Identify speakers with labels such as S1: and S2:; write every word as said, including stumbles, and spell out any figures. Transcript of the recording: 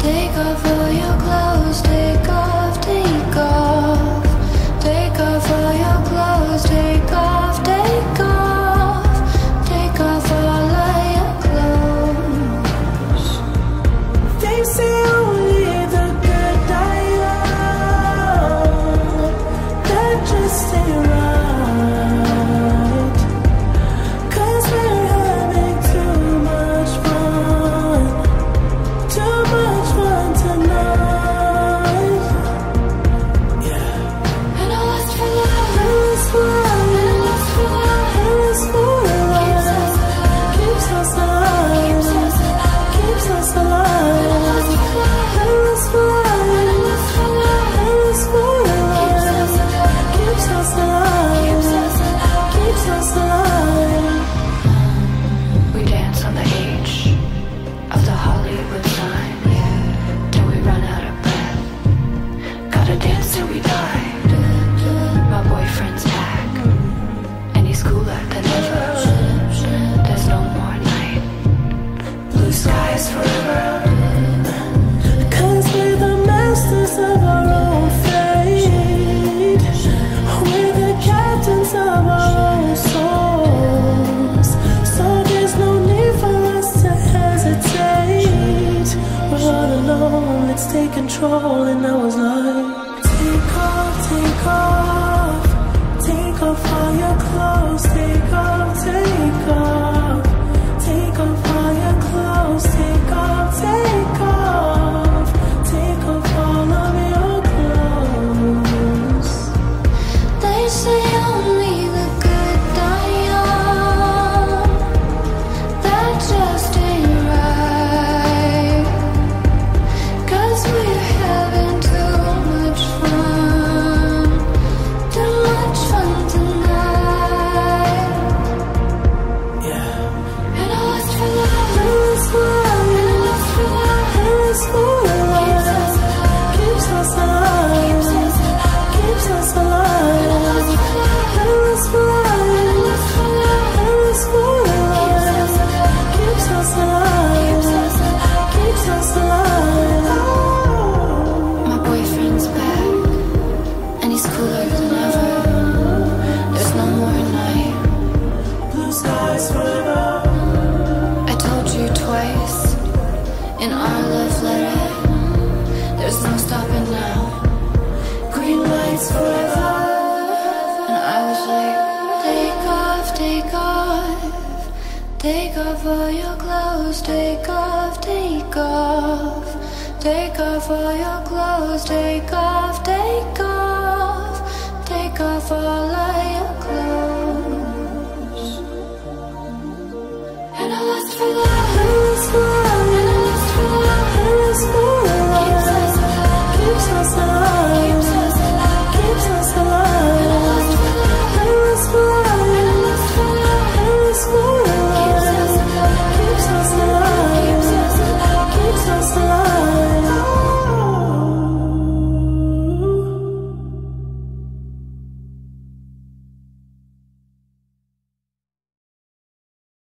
S1: Take off all your clothes, take off, take off. Take off all your clothes, take off, take off. Take off all of your clothes. They say only the good die young. That just ain't right. Cause we're having too much fun. Too much fun tonight. Yeah. And I lust for love, and I lust for love, and I lust for love, and I lust for love. Keeps us alive, keeps us alive, keeps us alive. And I lust for love, and I lust for love, and I lust for love, and I lust for love. Keeps us alive, keeps us alive, keeps us alive. We dance on the H of the Hollywood sign till we run out of breath. Gotta dance till we die. My boyfriend's back, and he's cooler than ever. There's no more night, blue skies forever. Cause we're the masters of our own fate. We're the captains of our own souls. So there's no need for us to hesitate. We're all alone, let's take control. And I was like, take off, take off. Take off all your clothes, take off, take off. Take off all your clothes, take off, take off. Take off all of your clothes. They say only the good die young. That just ain't right. Cause we're having too much fun. Too much fun tonight. Yeah. And I lust for love, and I lust for love, and I lust for love, and I lust for love. Keeps us alive, keeps us alive, keeps us alive. And I lust for love, and I lust for love, and I lust for love, and I lust for love. Keeps us alive, keeps us alive, keeps us alive. My boyfriend's back, and he's cooler than ever. There's no more night, blue skies forever. I told you twice in our love letter. There's no stopping now, green lights forever. And I was like, take off, take off. Take off all your clothes, take off, take off. Take off all your clothes, take off, take off. Take off all of your